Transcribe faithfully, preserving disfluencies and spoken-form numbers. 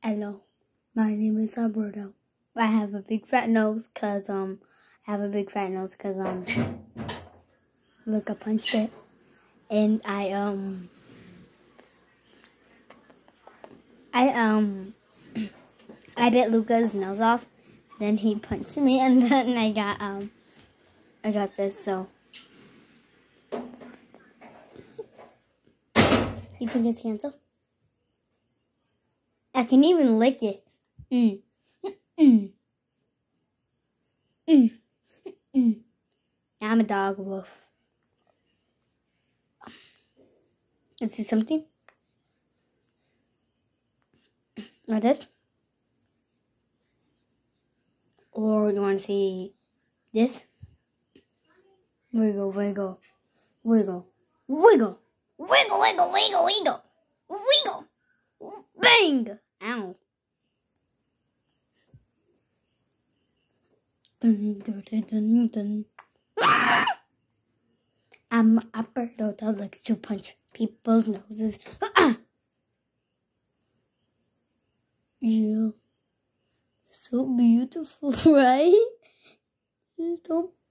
Hello, my name is Alberto. I have a big fat nose cause um I have a big fat nose cause um look, I punched it and I um I um I bit Luca's nose off. Then he punched me and then I got um I got this. So you think it's cancer? I can even lick it. Mm. Mm. Mm. Mm. I'm a dog wolf. Let's see something. Like this. Or you want to see this? Wiggle, wiggle, wiggle, wiggle, wiggle, wiggle, wiggle, wiggle, wiggle, bang! Ow. Dun, dun, dun, dun, dun. Ah! I'm Alberto that likes to punch people's noses. Yeah. So beautiful, right? So